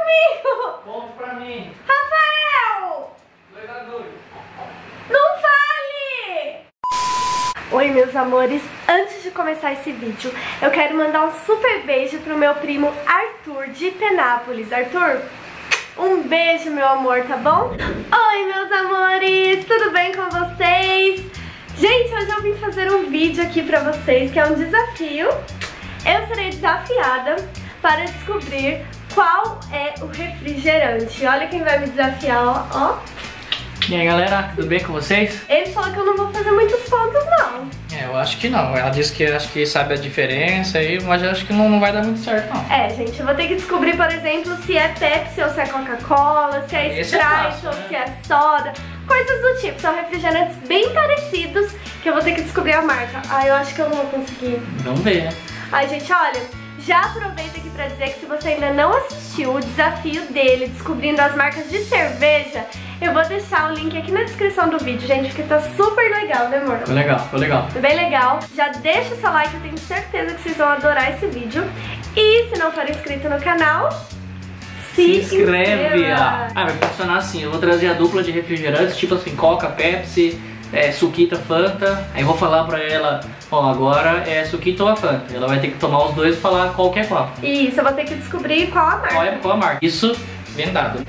comigo! Ponto pra mim. Rafael! 2-2. Não fale! Oi, meus amores. Antes de começar esse vídeo, eu quero mandar um super beijo pro meu primo Arthur, de Penápolis. Arthur, um beijo, meu amor, tá bom? Oi, meus amores! Tudo bem com vocês? Gente, hoje eu vim fazer um vídeo aqui pra vocês, que é um desafio. Eu serei desafiada para descobrir qual é o refrigerante. Olha quem vai me desafiar, ó. E aí, galera, tudo bem com vocês? Ele falou que eu não vou fazer muitos pontos, não. É, eu acho que não. Ela disse que acho que sabe a diferença aí, mas eu acho que não vai dar muito certo, não. É, gente, eu vou ter que descobrir, por exemplo, se é Pepsi ou se é Coca-Cola, se é Esse é Sprite fácil, ou né? se é soda. Coisas do tipo. São refrigerantes bem parecidos que eu vou ter que descobrir a marca. Ai, eu acho que eu não vou conseguir. Vamos ver, né? Ai, gente, olha, já aproveita aqui pra dizer que se você ainda não assistiu o desafio dele, descobrindo as marcas de cerveja, eu vou deixar o link aqui na descrição do vídeo, gente, porque tá super legal, né, amor? Ficou legal, ficou legal. Tá bem legal. Já deixa o seu like, eu tenho certeza que vocês vão adorar esse vídeo. E se não for inscrito no canal, se inscreve! inscreva. Ah, vai funcionar assim, eu vou trazer a dupla de refrigerantes, tipo assim, Coca, Pepsi, Suquita, Fanta. Aí eu vou falar pra ela, ó, agora é Suquita ou a Fanta. Ela vai ter que tomar os dois e falar qual que é qual. Isso, eu vou ter que descobrir qual a marca. Qual a marca. Isso, vendado.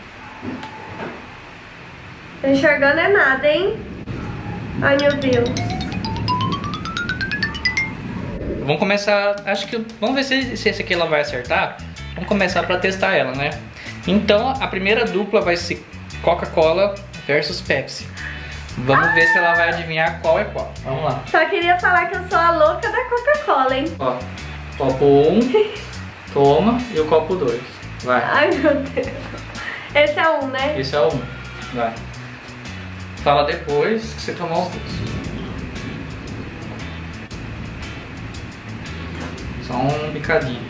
Tô enxergando é nada, hein? Ai, meu Deus. Vamos começar, acho que, vamos ver se esse aqui ela vai acertar. Vamos começar pra testar ela, né? Então, a primeira dupla vai ser Coca-Cola versus Pepsi. Vamos ver se ela vai adivinhar qual é qual. Vamos lá. Só queria falar que eu sou a louca da Coca-Cola, hein? Ó, copo 1, toma, e o copo 2. Vai. Ai, meu Deus. Esse é um, né? Esse é o 1. Vai. Fala depois que você tomar os dois. Só um bicadinho.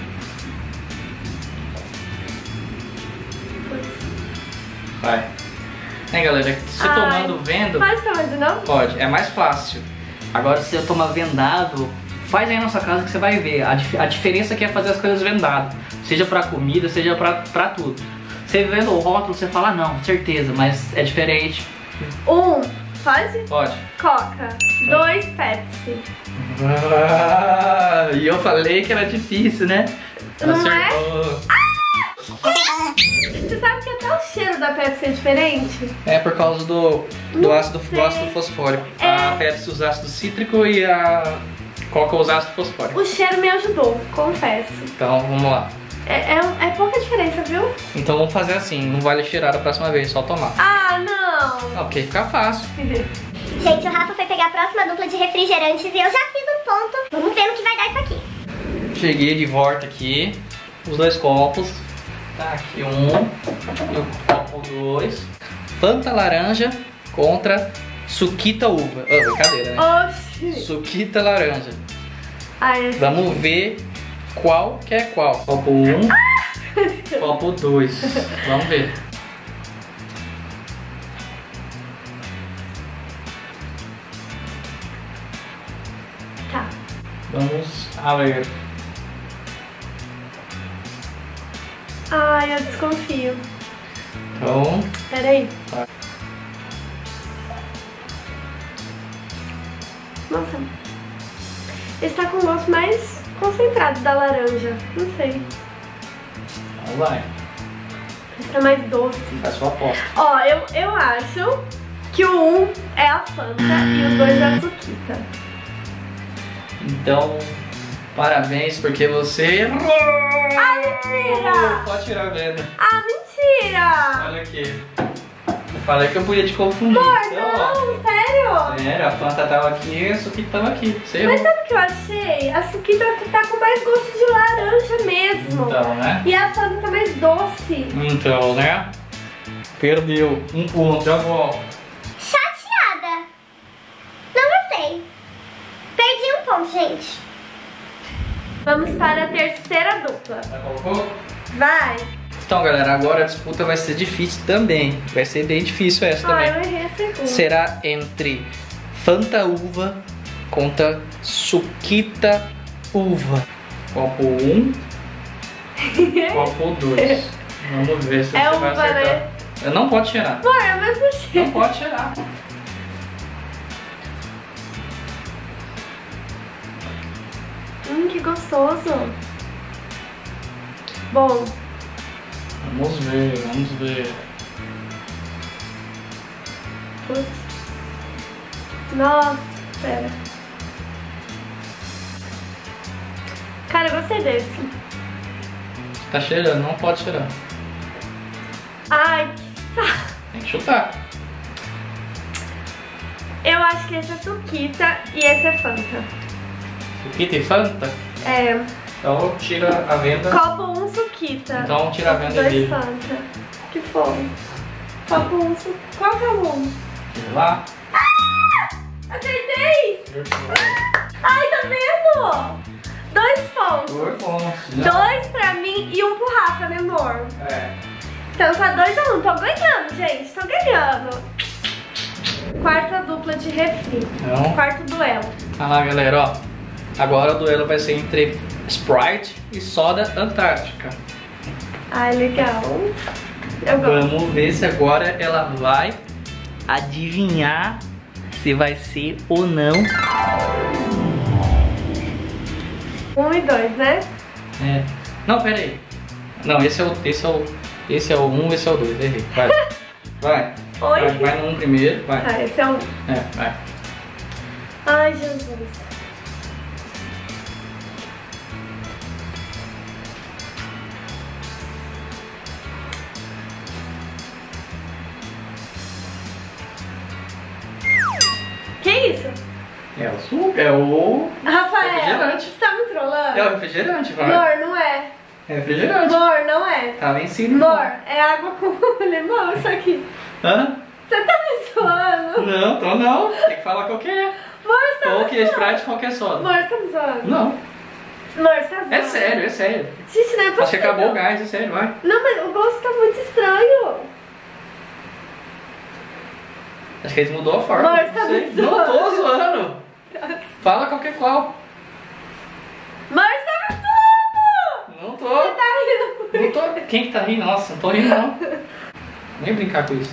Vai. Né, galera? Se Ai, tomando vendo, pode tomar de novo? pode, é mais fácil. Agora, se eu tomar vendado, faz aí na sua casa que você vai ver a diferença que é fazer as coisas vendado. Seja pra comida, seja pra tudo. Você vendo o rótulo, você fala, não, certeza, mas é diferente. Um, pode? Pode. Coca. 2, Pepsi. E eu falei que era difícil, né? Não Acertou. Você sabe que até o cheiro da Pepsi é diferente? É por causa do Não ácido sei. fosfórico. É. A Pepsi usa ácido cítrico e a Coca usa ácido fosfórico. O cheiro me ajudou, confesso. Então vamos lá. É pouca diferença, viu? Então vamos fazer assim, não vale cheirar da próxima vez, só tomar. Ah, não! Não, porque fica fácil. Gente, o Rafa foi pegar a próxima dupla de refrigerantes e eu já fiz um ponto. Vamos ver no que vai dar isso aqui. Cheguei de volta aqui, os dois copos. Tá aqui um e o copo 2. Fanta laranja contra Suquita uva. Oh, brincadeira, né? Oxi! Suquita laranja. Ai, Vamos ver qual que é qual. Copo 1, copo 2. Vamos ver. tá. Vamos a ver. Ai, eu desconfio. Então, Peraí. Tá. Nossa. Esse tá com o gosto mais concentrado da laranja. Não sei. vamos lá. Esse tá mais doce. Faz sua aposta. Ó, eu acho que o 1 é a Fanta e o 2 é a Suquita. Então, parabéns porque você errou! Ah, mentira! Pode tirar a venda. Ah, mentira! Olha aqui. Eu falei que eu podia te confundir. Amor, Então, ó. não, sério? Sério, a Fanta tava aqui e a Suquita tava aqui. Você errou. Mas sabe o que eu achei? A Suquita tá com mais gosto de laranja mesmo. Então, né? E a Fanta tá mais doce. Então, né? Perdeu. Um ponto, já volto. Chateada. Não gostei. Perdi um ponto, gente. Vamos para a terceira dupla. Já colocou? Vai. Então, galera, agora a disputa vai ser difícil também. Vai ser bem difícil essa Ah, eu também. errei a segunda. Será entre Fanta uva contra Suquita uva. Copo 1, copo 2. Vamos ver se você É vai uva, acertar. né? Não pode cheirar. Amor, é o mesmo cheiro. Não pode cheirar. Que gostoso. Bom. Vamos ver, vamos ver. Putz. Nossa, pera. Cara, eu gostei desse. Tá cheirando, não pode cheirar. Ai, que saco. Tem que chutar. Eu acho que esse é Suquita e esse é Fanta. Suquita e Fanta? É. Então tira a venda. Copo 1 Suquita. Então tira a venda Copo 2 dele. Fanta. Que foi? Copo 1 Suquita. Qual que é o 1? Lá. Acertei! Ai, tá vendo? 2 pontos. Dois pontos. 2 pra mim e 1 pro Rafa, né, amor? É. Então tá 2 a 1. Tô ganhando, gente. Tô ganhando. Quarta dupla de refri. Então. Quarto duelo. Ah lá, galera, ó. Agora o duelo vai ser entre Sprite e soda Antártica. Ai, legal. Eu gosto. Vamos ver se agora ela vai adivinhar se vai ser ou não. 1 e 2, né? É. Não, pera aí. Não, esse é o 1, esse é o 2. Errei. Vai. Vai. Oi? Vai no 1 primeiro. Vai. Tá, esse é 1. É, vai. Ai, Jesus. Que isso? É o suco, é o Rafael, refrigerante. você tá me trolando? É o refrigerante, vai. Amor, não é. É refrigerante. Amor, não é. Tá lá em cima. Amor, é água com limão isso aqui. Hã? Você tá me zoando? Não, tô não. Tem que falar qual que é. Amor, você tá Qual me que é zoando? Sprite, qual que é soda. Amor, você tá me zoando? Não. Amor, você tá zoando? É sério, é sério. Gente, não é Acho que possível. acabou o gás, é sério, vai. Não, mas o gosto tá muito estranho. Acho que eles mudou a forma. Amor, você tá Não sei. me Não tô zoando. zoando. Fala qual que é qual. Amor, você tá me zoando. Não tô. Você tá rindo. Não tô. Quem que tá rindo? Nossa, não tô rindo não. Nem brincar com isso.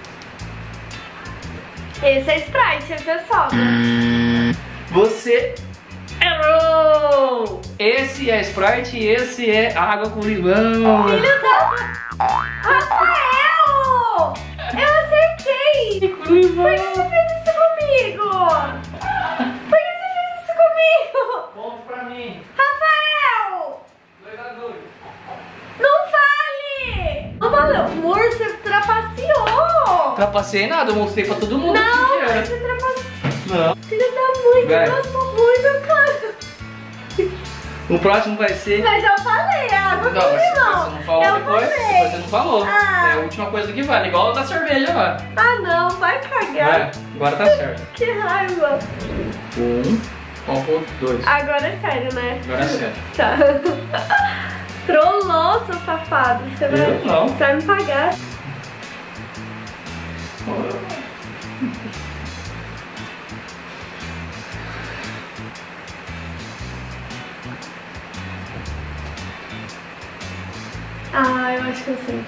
Esse é Sprite, esse é soda. Você errou! Esse é Sprite e esse é água com limão. Filho da... Rafael! Eu acertei! Com limão. Por que você fez isso comigo? Por que você fez isso comigo? Ponto pra mim. Rafael! 2-2. Não fale! Não valeu. Amor, você trapaceou! Trapacei nada, eu mostrei pra todo mundo o Não, que era. você trapaceou. Não. Filho da mãe, Vai. que gosto ruim do cara. O próximo vai ser... Mas eu falei, água Não, com mas limão. você não falou eu depois? falei. Depois você não falou. Ah. É a última coisa que vale, igual a da cerveja lá. Ah, não, vai cagar. Vai, agora tá certo. Que raiva. 1, copo 2. Agora é sério, né? Agora é certo. Tá. Trollou, seu safado. Você vai, Eu não. você vai me pagar. Ah, eu acho que eu sei.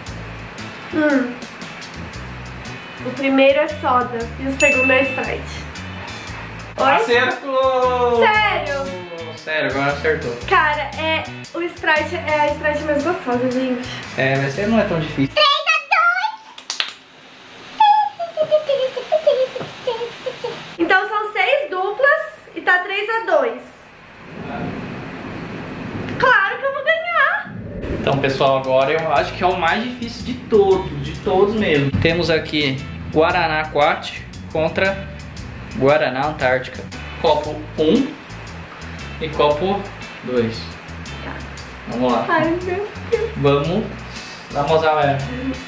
O primeiro é soda e o segundo é Sprite. Oi? Acertou! Sério? Sério, agora acertou. Cara, o Sprite é a Sprite mais gostosa, gente. É, mas esse não é tão difícil. 3-2. Então são 6 duplas e tá 3-2. Claro que eu vou ganhar. Então, pessoal, agora eu acho que é o mais difícil de todos mesmo. Temos aqui Guaraná Quat contra Guaraná Antártica. Copo 1 e copo 2. Tá. Vamos lá. Ai, meu Deus. Vamos a ver.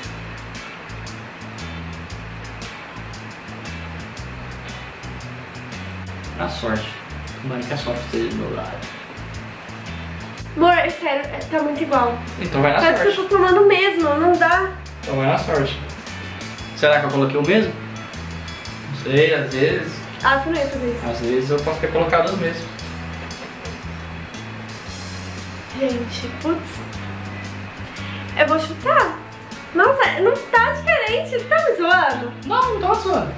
Na sorte. Tomara que a sorte esteja do meu lado. Amor, é sério, tá muito igual. Então vai na Parece que eu sorte. tô tomando mesmo, não dá. Então vai na sorte. Será que eu coloquei o mesmo? Não sei, às vezes. Ah, você não ia fazer isso. Às vezes eu posso ter colocado os mesmos. Gente, putz. Eu vou chutar. Nossa, não tá diferente. Você tá me zoando? Não tô zoando.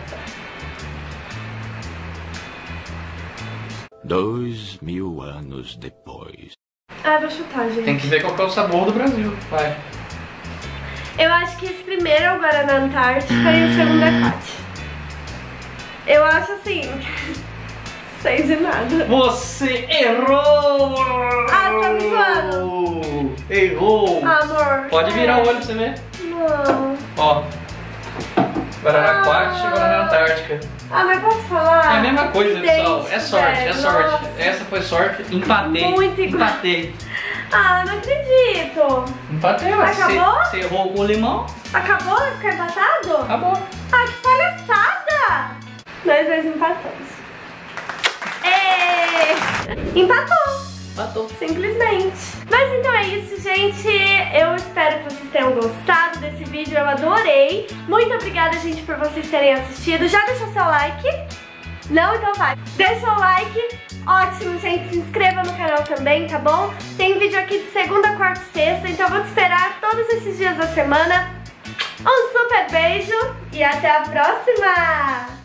2000 anos depois. Ah, eu vou chutar, gente. Tem que ver qual que é o sabor do Brasil. Vai. Eu acho que esse primeiro é o Guaraná Antártica e o segundo é Cat. Eu acho assim... sei de nada. Você errou! Ah, tá me zoando? Errou! Ah, amor. Pode virar o olho pra você ver. Não. Ó. Guaraná Aquática e Guaraná Antártica. Ah, mas posso falar? É a mesma coisa, pessoal. É sorte, é velho. sorte. Nossa. Essa foi sorte. Empatei. Muito igual. Empatei. Ah, não acredito. Empatei, mas Acabou? você errou com o limão. Acabou? Vai ficar empatado? Acabou. Ah, que palhaçada! Nós dois empatamos. Empatou! Empatou. Simplesmente. Mas então é isso, gente. Eu espero que vocês tenham gostado desse vídeo. Eu adorei. Muito obrigada, gente, por vocês terem assistido. Já deixou seu like? Não? Então vai. Deixa o like. Ótimo, gente. Se inscreva no canal também, tá bom? Tem vídeo aqui de segunda, quarta e sexta. Então eu vou te esperar todos esses dias da semana. Um super beijo e até a próxima!